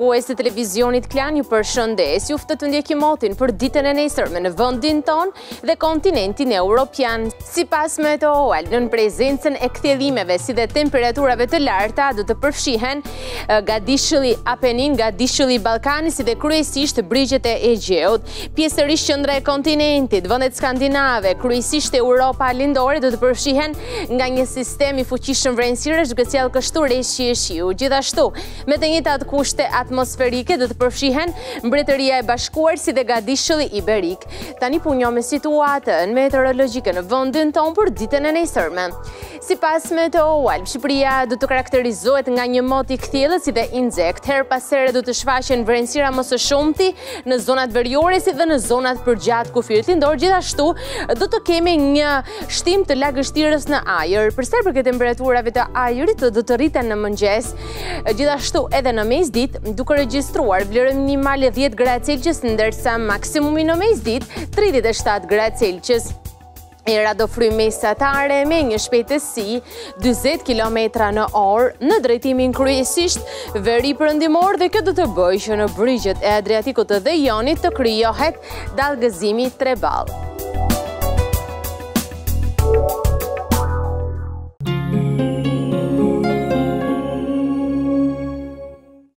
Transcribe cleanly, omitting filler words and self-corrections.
shikues të televizionit Klan, ju përshëndes, ju ftoj të ndjekim motin për ditën e nesërme në vendin ton dhe kontinentin evropian. Sipas Meteo, në prezencën e kthjellimeve si dhe temperaturave të larta do të përfshihen nga dishulli Apenin, nga dishulli Ballkani si dhe kryesisht brigjet e Egeut. Pjesërisht qendra e kontinentit, vendet skandinave, kryesisht Europa lindore do të përfshihen nga një sistem i fuqishëm vrenësirash duke sjellë kështu rreshqi e shiu. Gjithashtu, me të njëjtat kushte atmosferike do të përfshihen Mbretëria e Bashkuar si dhe nga dishulli Iberik. Tani po njohim situatën meteorologjike në vendin tonë për ditën e nesërme. Sipas Meteo, Shqipëria do të karakterizohet nga një mot i kthjellët si dhe i nxehtë. Her pas here do të shfaqen vrenësira më së shumti në zonat veriore si dhe në zonat përgjatë kufirit lindor. Gjithashtu do të kemi një shtim të lagështirës në ajër. Për sa i përket temperaturave të ajrit do të rriten në mëngjes. Gjithashtu edhe në mesditë duke regjistruar vlerë minimale 10 gradë Celsius, ndërsa maksimumi në mesditë 37 gradë Celsius. Era do fryjë mesatare me një shpejtësi 40 km/h në drejtimin kryesisht veri perëndimor dhe kjo do të bëjë që në brigjet e Adriatikut dhe Jonit të krijohet dallgëzimi 3 ball.